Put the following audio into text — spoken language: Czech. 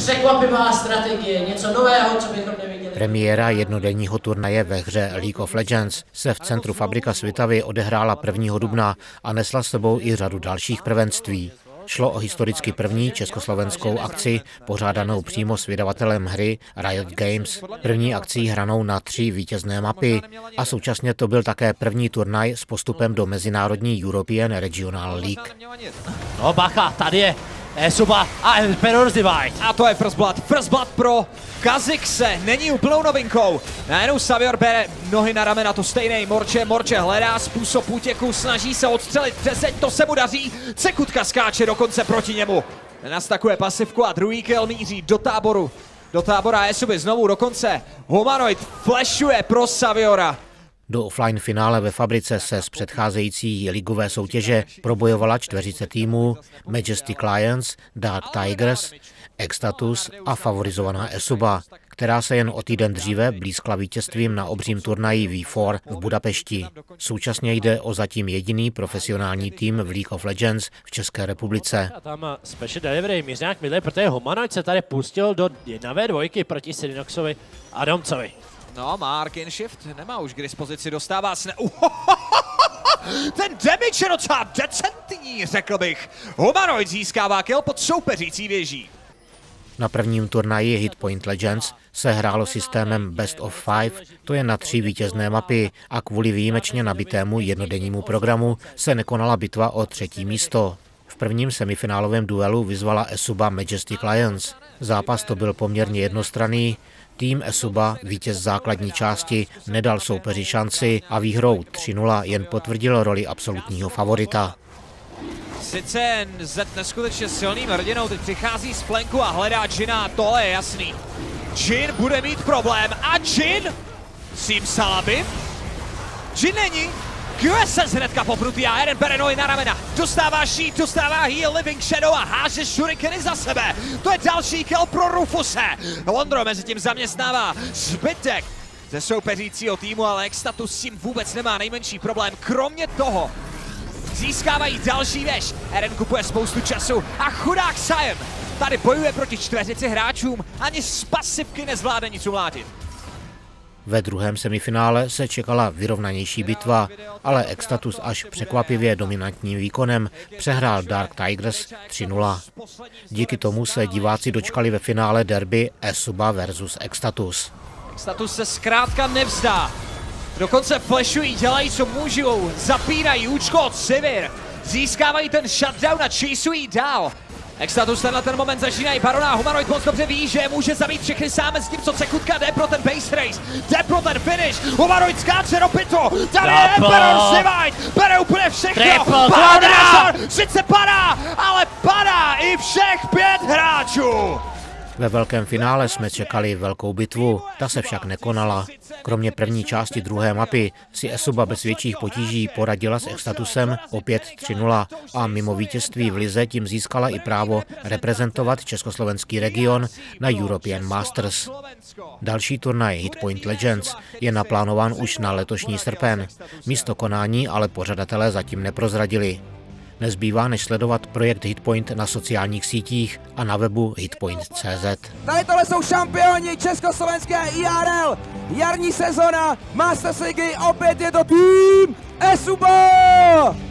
překvapivá strategie, něco nového, co bychom neviděli. Premiéra jednodenního turnaje ve hře League of Legends se v centru Fabrika Svitavy odehrála 1. dubna a nesla s sebou i řadu dalších prvenství. Šlo o historicky první československou akci, pořádanou přímo s vydavatelem hry Riot Games, první akcí hranou na 3 vítězné mapy a současně to byl také první turnaj s postupem do mezinárodní European Regional League. No bacha, tady je Esuba a Emperor's Divide. A to je First Blood. First Blood pro Kha'Zix není úplnou novinkou. Najednou Xavier bere nohy na ramena, to stejný Morče hledá způsob útěku, snaží se odstřelit přeseď, to se mu daří. Cekutka skáče dokonce proti němu. Nastakuje pasivku a druhý kill míří do táboru. Do tábora Esuby znovu dokonce. Humanoid flashuje pro Xaviera. Do offline finále ve Fabrice se z předcházející ligové soutěže probojovala 40 týmů Majestic Lions, Dark Tigers, Extatus a favorizovaná Esuba, která se jen o týden dříve blízkla vítězstvím na obřím turnaji V4 v Budapešti. Současně jde o zatím jediný profesionální tým v League of Legends v České republice. A tam Special Delivery mířňák Midley, protože Humanoid se tady pustil do 1v2 proti Sirinoxovi a Domcovi. No, má Arcane Shift, nemá už k dispozici, dostává se... Ten damage je docela decentní, řekl bych. Humanoid získává kill pod soupeřící věží. Na prvním turnaji Hitpoint Legends se hrálo systémem Best of 5, to je na 3 vítězné mapy a kvůli výjimečně nabitému jednodennímu programu se nekonala bitva o 3. místo. V prvním semifinálovém duelu vyzvala Esuba Majestic Lions. Zápas to byl poměrně jednostranný. Tým Esuba, vítěz základní části, nedal soupeři šanci a výhrou 3-0 jen potvrdil roli absolutního favorita. Sice Z neskutečně silným hrdinou, teď přichází z flanku a hledá Jina, tohle je jasný. Jin bude mít problém a Jin Simsalabim? Jin není. QSS hnedka popnutý a Eren bere nohy na ramena. Dostává sheet, dostává heal, Living Shadow a háže shurikeny za sebe. To je další kill pro Rufuse. Londro mezi tím zaměstnává zbytek ze soupeřícího týmu, ale Extatus s tím vůbec nemá nejmenší problém. Kromě toho získávají další věž. Eren kupuje spoustu času a chudák Sion tady bojuje proti 4 hráčům. Ani z pasivky nezvládne nic umlátit. Ve druhém semifinále se čekala vyrovnanější bitva, ale Extatus až překvapivě dominantním výkonem přehrál Dark Tigers 3-0. Díky tomu se diváci dočkali ve finále derby Esuba versus Extatus. Extatus se zkrátka nevzdá. Dokonce flashují, dělají co můžou, zapínají účko od Sivir, získávají ten shutdown a chaseují dál. Extatus tenhle ten moment začínají Barona, Humanoid moc dobře ví, že může zabít všechny sám, s tím co Cekutka jde pro ten base race, jde pro ten finish, Humanoid skáče do pitu, tady je Emperor's Divide, bere úplně všechno, padá, sice padá, ale padá i všech 5 hráčů. Ve velkém finále jsme čekali velkou bitvu, ta se však nekonala. Kromě první části druhé mapy si Esuba bez větších potíží poradila s Extatusem opět 3-0 a mimo vítězství v lize tím získala i právo reprezentovat československý region na European Masters. Další turnaj Hitpoint Legends je naplánován už na letošní srpen. Místo konání ale pořadatelé zatím neprozradili. Nezbývá než sledovat projekt Hitpoint na sociálních sítích a na webu hitpoint.cz. Tady tohle jsou šampioni československé IRL, jarní sezona, Masters Ligy, opět je to tým Esuba!